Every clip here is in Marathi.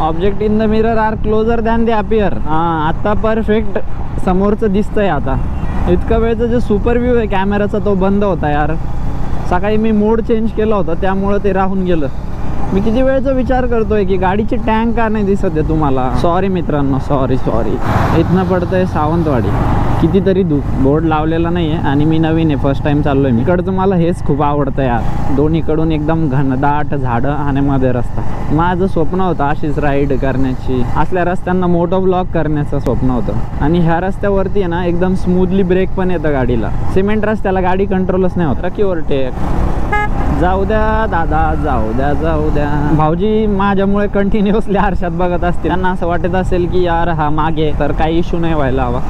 Object in the mirror are closer than they appear. आता परफेक्ट समोरचं दिसतंय. आता इतका वेळचा जो सुपर व्ह्यू आहे कॅमेराचा तो बंद होता यार. सकाळी मी मोड चेंज केला होता त्यामुळं ते राहून गेलं. मी किती वेळचा विचार करतोय की गाडीची टँक का नाही दिसत आहे तुम्हाला. सॉरी मित्रांनो, सॉरी. इथनं पडतंय सावंतवाडी. कितीतरी बोर्ड लावलेला नाही आहे आणि मी नवीन आहे, फर्स्ट टाइम चाललोय मी. इकडचं मला हेच खूप आवडतं यार. दोन्हीकडून एकदम घनदाट झाडं आणि मध्ये रस्ता. माझं स्वप्न होतं अशीच राईड करण्याची. असल्या रस्त्यांना मोटो ब्लॉग करण्याचं स्वप्न होतं. आणि ह्या रस्त्यावरती आहे ना एकदम स्मूथली ब्रेक पण येतं गाडीला. सिमेंट रस्त्याला गाडी कंट्रोलच नाही होत. रकी ओव्हरटेक. जाऊ द्या दादा, जाऊ द्या. भाऊजी माझ्यामुळे कंटिन्युअसली आरशात बघत असतील. त्यांना असं वाटत असेल की यार हा मागे तर काही इश्यू नाही व्हायला हवा.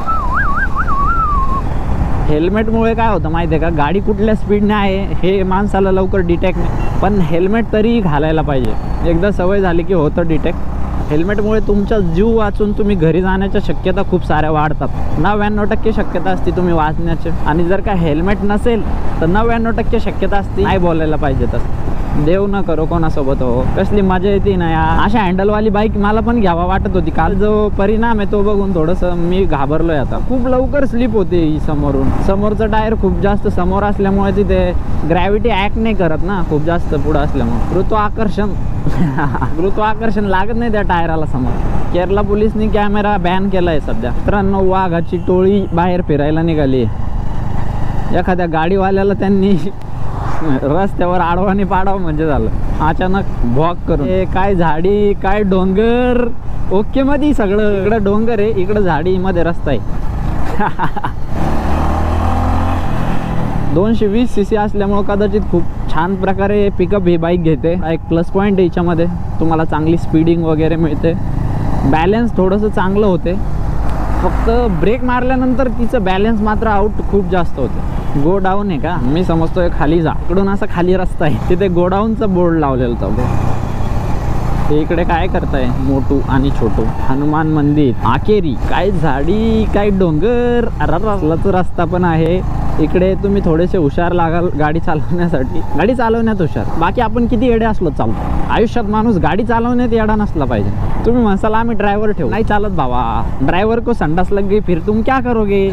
हेल्मेटमुळे काय होतं माहिती आहे का, गाडी कुठल्या स्पीडने आहे हे माणसाला लवकर डिटेक्ट नाही, पण हेल्मेट तरी घालायला पाहिजे. एकदा सवय झाली की होतं डिटेक्ट. हेल्मेटमुळे तुमचा जीव वाचून तुम्ही घरी जाण्याच्या शक्यता खूप साऱ्या वाढतात. 99% शक्यता असते तुम्ही वाचण्याची. आणि जर का हेल्मेट नसेल तर 99% शक्यता असते नाही बोलायला पाहिजे. तसं देव न करो कोणासोबत हो. कसली मजा येते ना यार. अशा हँडलवाली बाईक मला पण घ्यावा वाटत होती. काल जो परिणाम आहे तो बघून थोडंसं मी घाबरलोय. आता खूप लवकर स्लिप होते ही समोरून. समोरचं टायर खूप जास्त समोर असल्यामुळे तिथे ग्रॅव्हिटी ॲक्ट नाही करत ना खूप जास्त पुढं असल्यामुळे. गुरुत्वाकर्षण लागत नाही त्या टायराला समोर. केरला पोलिसनी कॅमेरा बॅन केलाय सध्या. मित्रांनो, वाघाची टोळी बाहेर फिरायला निघाली. एखाद्या गाडीवाल्याला त्यांनी रस्त्यावर आडवानी पाडावं म्हणजे झालं. अचानक भॉक करून काय झाडी काय डोंगर. ओके मध्ये सगळं. इकडं डोंगर आहे, इकडं झाडी, मध्ये रस्ता आहे. 220 cc असल्यामुळे कदाचित खूप छान प्रकारे पिकअप ही बाईक घेते. एक प्लस पॉईंट याच्यामध्ये तुम्हाला चांगली स्पीडिंग वगैरे मिळते. बॅलन्स थोडंसं चांगलं होते. फक्त ब्रेक मारल्यानंतर तिचं बॅलन्स मात्र आउट खूप जास्त होते. गो डाऊन आहे का, मी समजतोय खाली जा. इकडून असा खाली रस्ता आहे, तिथे गोडाऊनचा बोर्ड लावलेला होता. इकडे काय करताय मोटू आणि छोटू. हनुमान मंदिर, आकेरी, काय झाडी काय डोंगर. रस्त्याचा रस्ता पण आहे. इकडे तुम्ही थोडेसे हुशार लागाल गाडी चालवण्यासाठी. गाडी चालवण्यात हुशार. बाकी आपण किती येडे असलो चालतो. आयुष्यात माणूस गाडी चालवण्यात येडा नसला पाहिजे. तुम्ही म्हणसाल आम्ही ड्रायव्हर ठेवू, नाही चालत भावा. ड्रायव्हर को संडास लग गई फिर तुम क्या करोगे.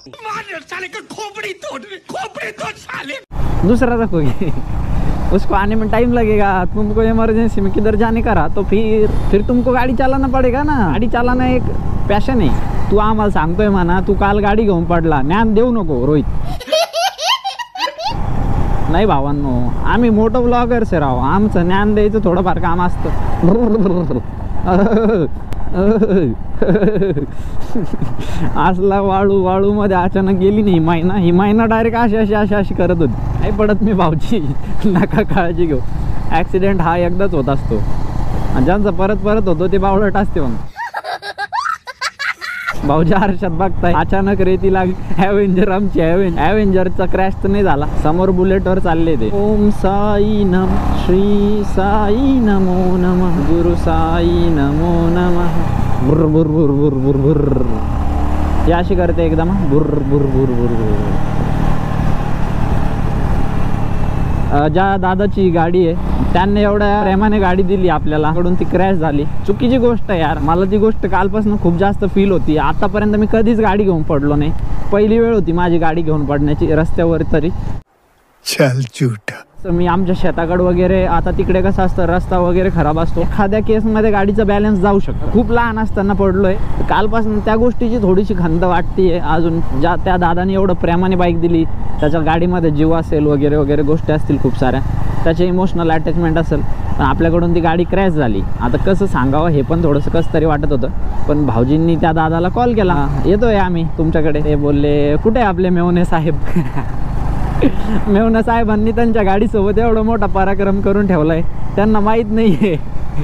दूसरा रखोगे, उसको आने में टाइम लगेगा. तुमको इमरजेंसी में किधर जाने का रहा तो फिर तुमको गाड़ी चलाना पड़ेगा ना. गाड़ी चलाना एक पॅशन आहे. तू आम्हाला सांगतोय म्हणा तू काल गाडी घेऊन पडला. ज्ञान देऊ नको रोहित. नाही भावांनो, आम्ही मोठं ब्लॉगर्स आहे राव. आमचं ज्ञान द्यायचं थोडंफार काम असतं. असला वाळू मध्ये अचानक गेली नाही ही महिना डायरेक्ट अशी करत होती. नाही पडत मी भाऊची, नका काळजी घेऊ. ऍक्सिडेंट हा एकदाच होत असतो. ज्यांचा परत होतो ते बावळट असते. मग भाऊजी आरशात बघताय अचानक रेती लागली. ॲव्हेंजर आमची ॲव्हेंजरचा क्रॅश तर नाही झाला. समोर बुलेटवर चालले ते. ओम साई नम श्री साई नमो नमः गुरु साई नमो नमः. बुर बुर बुर बुर बुर बुर. हे अशी करते एकदम बुर बुर बुर बुर बुर. ज्या दादाची गाडी आहे त्यांनी एवढ्या प्रेमाने गाडी दिली आपल्याला, कडून ती क्रॅश झाली. चुकीची गोष्ट आहे यार. मला ती गोष्ट कालपासून खूप जास्त फील होती. आतापर्यंत मी कधीच गाडी घेऊन पडलो नाही. पहिली वेळ होती माझी गाडी घेऊन पडण्याची रस्त्यावर तरी. चल झूठा. मी आमच्या शेताकडे वगैरे, आता तिकडे कसं असतं रस्ता वगैरे खराब असतो. एखाद्या केसमध्ये गाडीचा बॅलन्स जाऊ शकतो. खूप लहान असताना पडलोय. कालपासून त्या गोष्टीची थोडीशी खंत वाटते अजून. ज्या त्या दादाने एवढं प्रेमाने बाईक दिली, त्याच्या गाडीमध्ये जीव असेल वगैरे वगैरे गोष्टी असतील खूप साऱ्या, त्याचे इमोशनल अटॅचमेंट असेल. पण आपल्याकडून ती गाडी क्रॅश झाली. आता कसं सांगावं हे पण थोडंसं कसं तरी वाटत होतं. पण भाऊजींनी त्या दादाला कॉल केला, येतोय आम्ही तुमच्याकडे. ते बोलले कुठे आपले मेवणे साहेब. मेवणे साहेबांनी त्यांच्या गाडीसोबत एवढा मोठा पराक्रम करून ठेवलाय, त्यांना माहीत नाहीये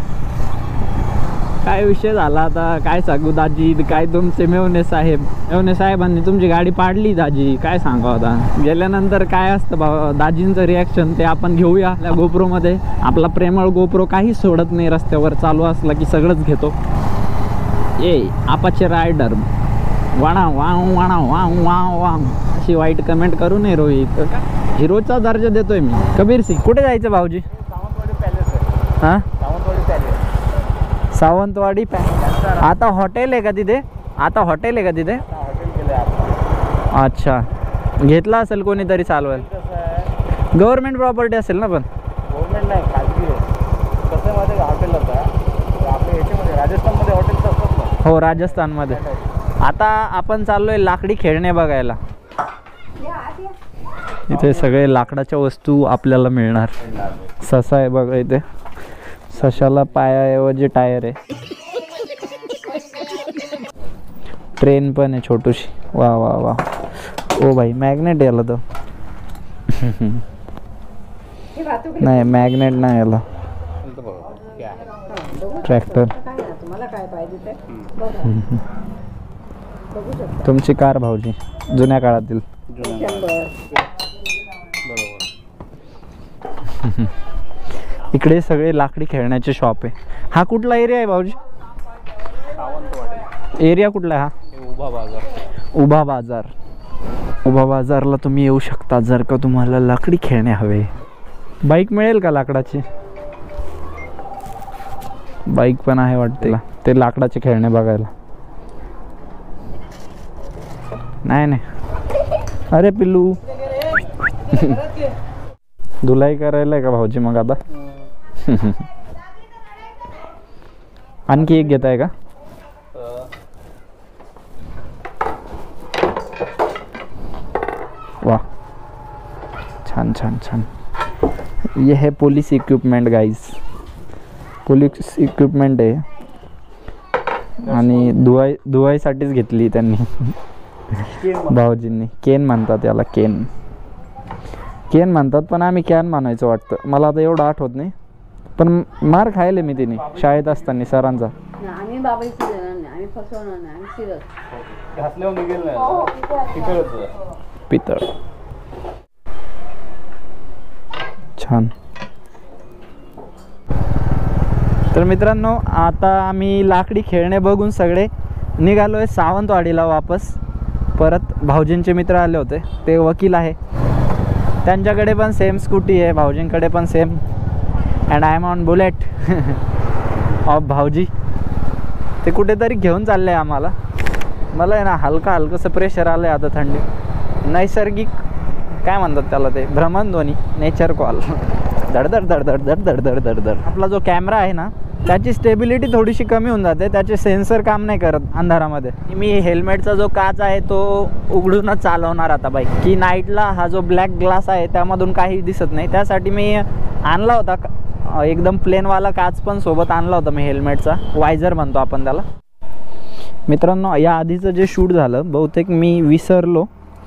काय विषय झाला. आता काय सांगू दाजी, काय तुमचे मेवणे साहेबांनी तुमची गाडी पाडली दाजी. काय सांगा आता. गेल्यानंतर काय असतं दाजींचं रिॲक्शन ते आपण घेऊया आपल्या गोप्रोमध्ये. आपला प्रेमळ गोप्रो काही सोडत नाही. रस्त्यावर चालू असला की सगळंच घेतो. आपाचे रायडर वाणा वाव वाणा वाव वाव वाव. अशी वाईट कमेंट करू नये रोहित. हिरोचा दर्जा देतोय मी. कबीर सिंग कुठे जायचं भाऊजी. हां सावंतवाडी आता हॉटेल आहे का तिथे? आता हॉटेल आहे का तिथे? अच्छा, घेतला असेल कोणीतरी चालवायला. गव्हर्नमेंट प्रॉपर्टी असेल ना? पण गव्हर्नमेंट नाही, खाजगी आहे. कसं मध्ये हॉटेल होता आपल्या याच्यामध्ये राजस्थानमध्ये हॉटेल्स असतात ना. हो, राजस्थानमध्ये. आता आपण चाललोय लाकडी खेळणे बघायला. इथे सगळे लाकडाच्या वस्तू आपल्याला मिळणार. ससा आहे बघा इथे, सशाला पायाऐवजी टायर आहे. ट्रेन पण आहे छोटूशी. वा वा वा. ओ भाई मॅग्नेट याला तर नाही, मॅग्नेट नाही याला. ट्रॅक्टर. तुमची कार भाऊजी, जुन्या काळातील. इकडे सगळे लाकडी खेळण्याचे शॉप आहे. हा कुठला एरिया आहे भाऊजी? एरिया कुठला आहे हा? उभा बाजार. उभा बाजार. उभा बाजारला तुम्ही येऊ शकता जर का तुम्हाला लाकडी खेळणे हवे. बाईक मिळेल का लाकडाची? बाईक पण आहे वाटते. ते लाकडाचे खेळणे बघायला. नाही नाही. अरे पिल्लू धुलाई करायला आहे का भाऊजी मग आता? आणखी एक घेताय का? वाह, छान छान छान. ये है police equipment guys. Police equipment आहे आणि धुवाईसाठीच घेतली त्यांनी भाऊजींनी. केन म्हणतात त्याला, केन. केन म्हणतात पण आम्ही कॅन म्हणायचं वाटतं. मला आता एवढं आठवत नाही, पण मार खायले मी तिने शाळेत असताना सरांचा. पितळ. छान. तर मित्रांनो, आता आम्ही लाकडी खेळणे बघून सगळे निघालोय सावंतवाडीला वापस. परत भाऊजींचे मित्र आले होते, ते वकील आहे. त्यांच्याकडे पण सेम स्कूटी आहे, भाऊजींकडे पण same. And I am on Bullet of भाऊजी. ते कुठेतरी घेऊन चालले आहे आम्हाला. मला आहे ना हलकंसं प्रेशर आलं आहे आता. थंडी, नैसर्गिक काय म्हणतात त्याला, ते भ्रमणध्वनी, नेचर कॉल. धडधड धडधड धडधड धडधड धडधड. आपला जो कॅमेरा आहे ना, त्याची स्टेबिलिटी थोडीशी कमी होऊन जाते. त्याचे सेन्सर काम नाही करत अंधारामध्ये. मी हेल्मेटचा जो काच आहे तो उघडूनच चालवणार आता बाईक. की नाईटला हा जो ब्लॅक ग्लास आहे त्यामधून काही दिसत नाही. त्यासाठी मी आणला होता एकदम प्लेनवाला काच पण सोबत आणला होता मी हेल्मेटचा. वायझर म्हणतो आपण त्याला. मित्रांनो, या आधीचं जे शूट झालं बहुतेक मी विसरलो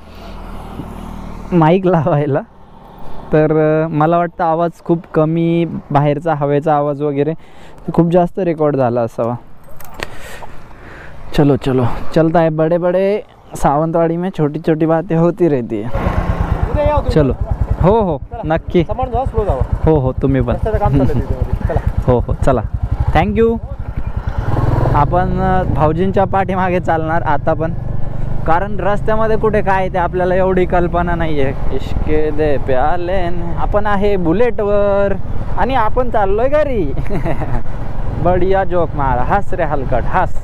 माईक लावायला. तर मला वाटतं आवाज खूप कमी, बाहेरचा हवेचा आवाज वगैरे खूप जास्त रेकॉर्ड झाला असावा. चलो चलो, चलता है बड़े बड़े सावंतवाड़ी में छोटी छोटी बातें होती रहती है. चलो. हो हो नक्की. हो हो तुम्ही पण. हो हो चला, थँक्यू. आपण भाऊजींच्या पाठीमागे चालणार आता पण, कारण रस्त्यामध्ये कुठे काय ते आपल्याला एवढी कल्पना नाही आहे. इश्के दे प्याले. आपण आहे बुलेटवर आणि आपण चाललोय घरी. बढिया जोक मारा, हस रे हलकट हस.